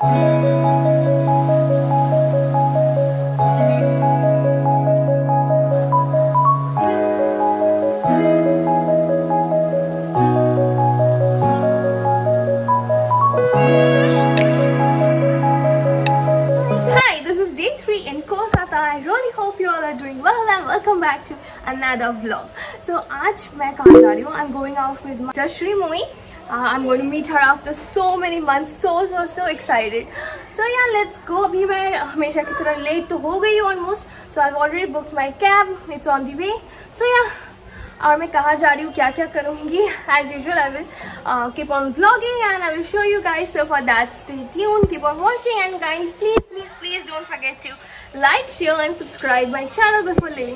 I really hope you all are doing well and welcome back to another vlog. So आज मैं कहाँ जा रही हूँ? I'm going out with my Shri Mui. I'm going to meet her after so many months. So excited. So yeah, let's go. अभी मैं हमेशा की तरह late तो हो गई almost. So I've already booked my cab. It's on the way. So yeah. और मैं कहाँ जा रही हूँ, क्या क्या करूँगी? As usual, I will keep on vlogging and I will show you guys. So for that, stay tuned, keep on watching, and guys, please don't forget to like, share, and subscribe my channel before leaving.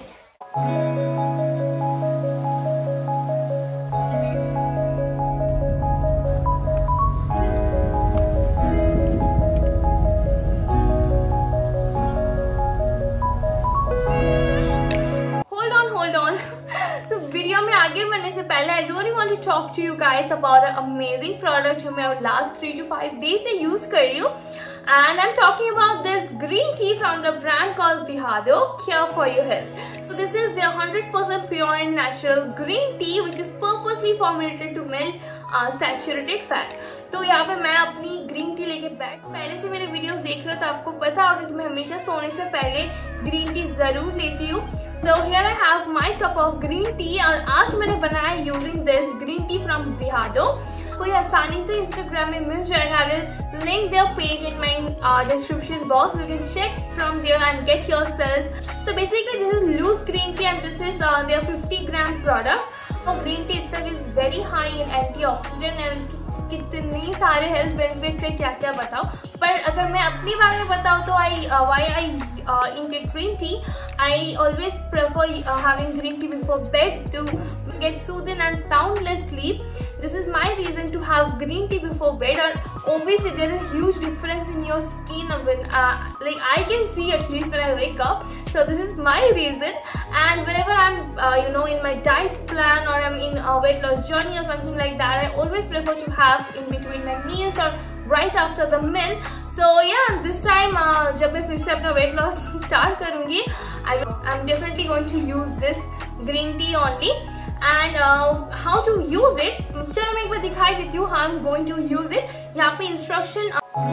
Hold on. So video में आगे बढ़ने से पहले I really want to talk to you guys about an amazing product जो मैं last 3 to 5 days से use कर रही हूँ, and I'm talking about this green tea from the brand called Vihado Care for Your Health. So this is their 100% pure and natural green tea which is purposely formulated to melt saturated fat. तो यहाँ पे मैं अपनी green tea लेके पहले से मेरे videos देख रहे हो तो आपको पता होगा कि मैं हमेशा सोने से पहले ग्रीन टी जरूर लेती हूँ. So here I have my cup of green tea और आज मैंने बनाया using this green tea from Vihado. कोई आसानी से Instagram में मिल जाएगा. I will link their page in my description box. You can check from there and get yourself. So basically this is loose green tea and this is their 50-gram product. So green tea itself is very high in antioxidant and कितने सारे health benefits है क्या क्या बताओ. पर अगर मैं अपनी बारे में बताऊँ तो why I intake green tea. I always prefer having green tea before bed to get soothed and soundless sleep. This is my reason to have green tea before bed. And obviously there is a huge difference in your skin when like I can see at least when I wake up. So this is my reason. And whenever I'm in my diet plan or I'm in a weight loss journey or something like that, I always prefer to have in between my meals or right after the meal. So yeah, this time जब मैं फिर से अपना weight loss start करूँगी, I'm definitely going to use this green tea only. And how to use it? चलो मैं एक बार दिखाई देती हूँ. I'm going to use it. यहाँ पे instruction.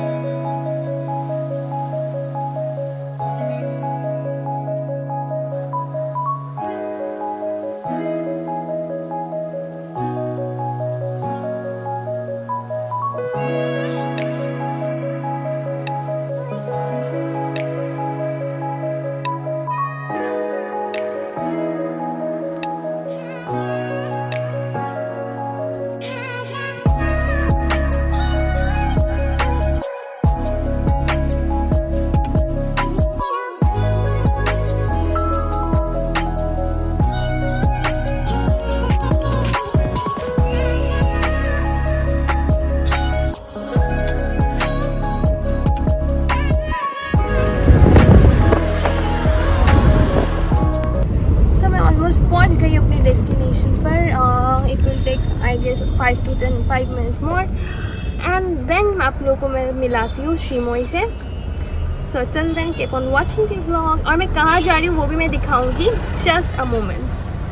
Destination पर it will take I guess 5 minutes more and then आप लोगों को मैं मिलाती हूँ श्री मोई से. So till then keep on watching this vlog. और मैं कहाँ जा रही हूँ वो भी मैं दिखाऊंगी. Just a moment.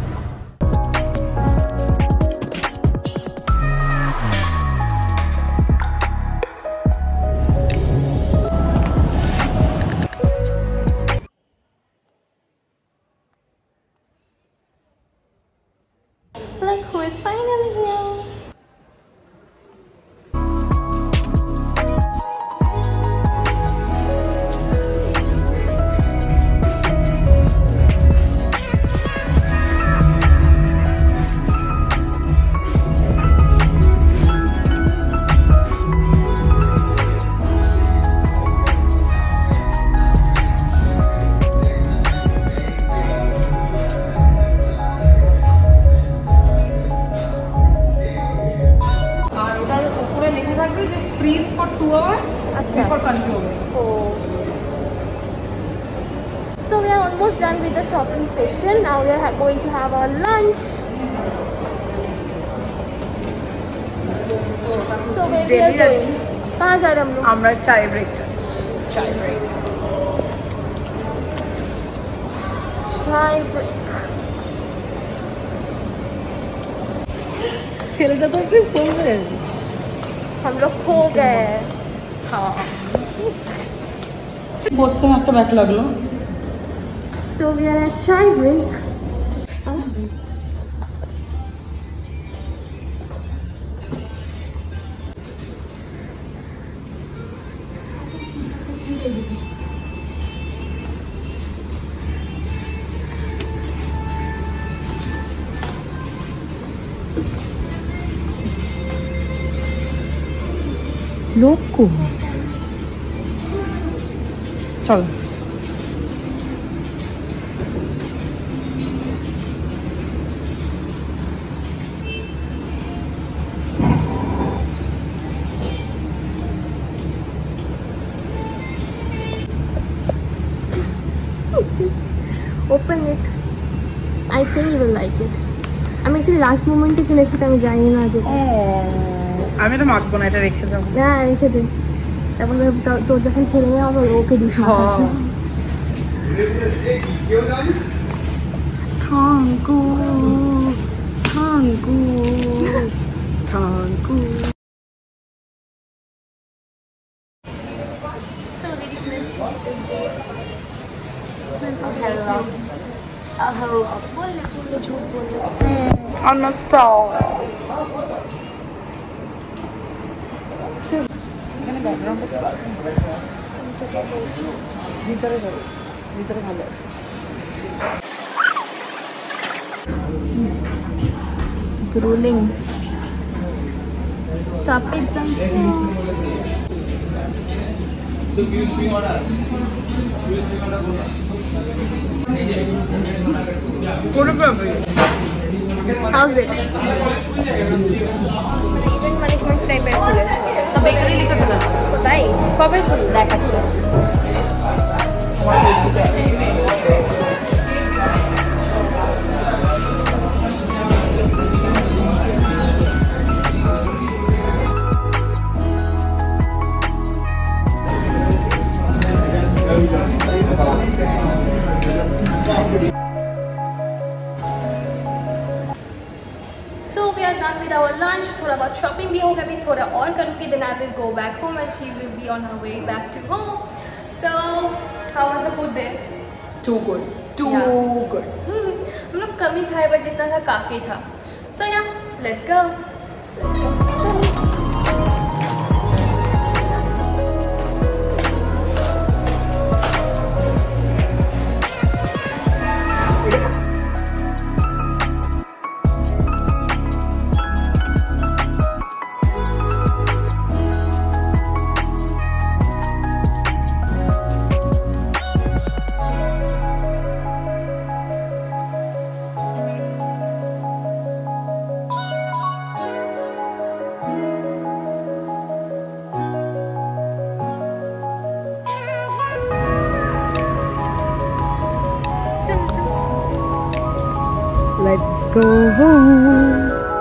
Look who is finally here. Freeze for 2 hours before consuming. Oh. So we are almost done with the shopping session. Now we are going to have our lunch. So where we are going? कहाँ जा रहे हम लोग? আমরা চাय break চাচ্ছি। চাय break. चाय ब्रेक। ছেলেটা তো প্লিজ বলবে हम लोग खो गए। हाँ প্রথম একটা ব্যাক লাগলো। So we are at chai break. लोग को चलो Open it. I think you will like it. I'm actually last moment to কিনেছি তো আমি জানি না যে আমি তো মাখবো না, এটা রেখে দেবো। না রেখে দে, তারপর তোর যখন ছেলে মেয়ে হবে okay this. Thank you thank you thank you. So did you miss all these days? बोल झूठ बोल almost all এখানে ব্যাকগ্রাউন্ডটা কি আছে? ভিতরে যাবে, ভিতরে ভালো আছে। drooling. Sapit How's it? Event management type এর খুলেছে। তো বেকারি লিখে দিলাম। তাই কবে খুলে দেখাচ্ছে? With our lunch, थोड़ा बहुत shopping भी होगा, अभी थोड़ा और करूँगी, then I will go back home and she will be on her way back to home. So how was the food there? Too good, too good. हम लोग कम ही खाए पर जितना था काफ़ी था. So yeah, let's go. Let's go home.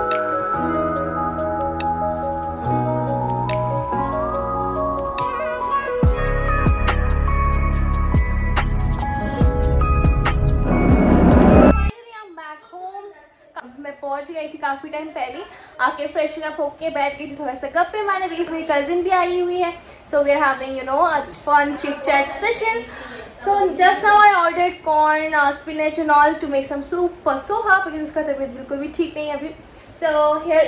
मैं पहुंच गई थी काफी टाइम पहले, आके फ्रेशन अप होके बैठ गई थी, थोड़ा सा गप्पे मारने, बिकॉज मेरी कजिन भी आई हुई है, so we are having you know a fun chit chat session. So just now I ordered corn, spinach and all to make some soup for Soha because उसका तबीयत बिल्कुल भी ठीक नहीं है अभी. So here,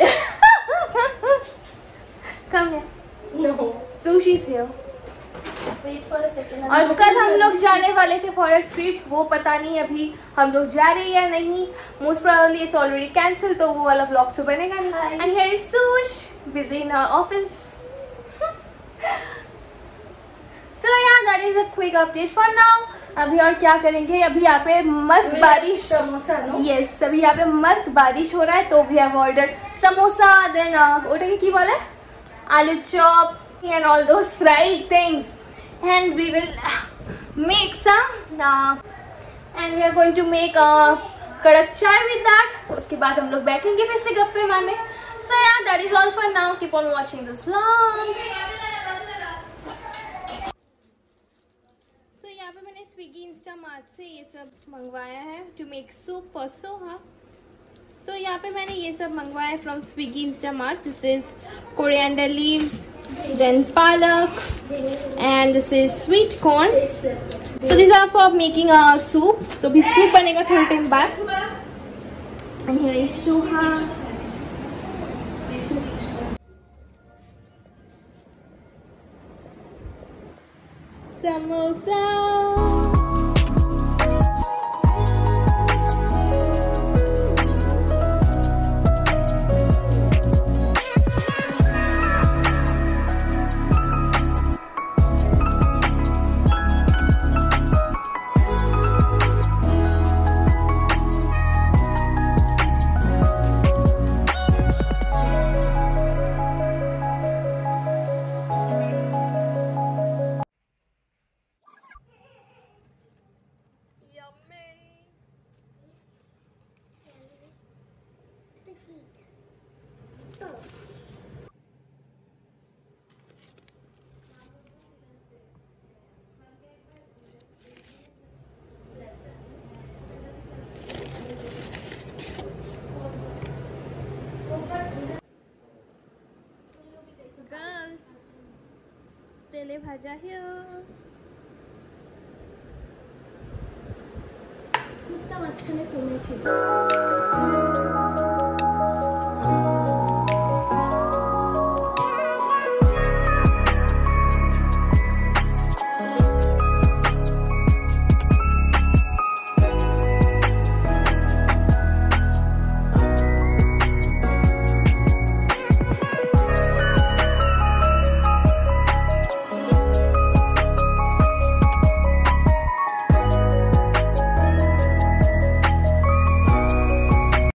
come here. No. Sushi's here. Wait for a second. और कल हम लोग जाने वाले थे for a trip, वो पता नहीं अभी हम लोग जा रहे हैं या नहीं. Most probably it's already cancelled, तो वो वाला vlog तो बनेगा नहीं. And here is Sush, busy in her office. So yeah, that is a quick update for now. अभी और क्या करेंगे, अभी यहाँ पे मस्त बारिश, yes, अभी यहाँ पे मस्त बारिश हो रहा है, तो we have ordered samosa, then ओटे की बोले आलू chop and all those fried things, and we will make some and we are going to make a कड़क चाय with that. उसके बाद हम लोग बैठेंगे फिर से गप्पे मारने. So yeah, that is all for now. Keep on watching this vlog. Swiggy Instamart से ये सब मंगवाया है to make soup for Soha. So यहाँ पे मैंने ये सब मंगवाया है from Swiggy Instamart. This is coriander leaves, then palak, and this is sweet corn. So this are for making a soup. तो भी सूप बनेगा थोड़े टाइम बाद। And here is Soha. Samosa. Girls, tele bhaja here. মুখটা মাঝখানে কমেছে।